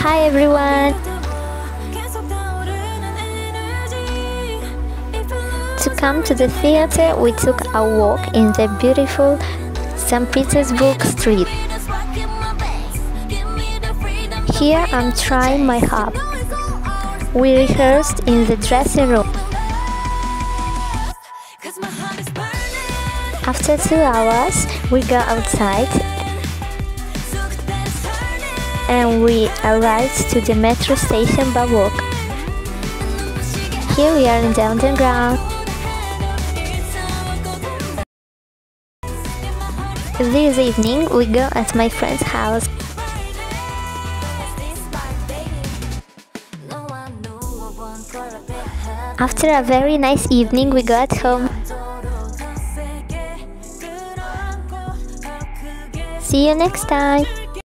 Hi everyone! To come to the theater, we took a walk in the beautiful St. Petersburg street. Here I'm trying my harp. We rehearsed in the dressing room. After 2 hours, we go outside and we arrived to the metro station by walk. Here we are in the underground. This evening we go at my friend's house. After a very nice evening we go at home. See you next time!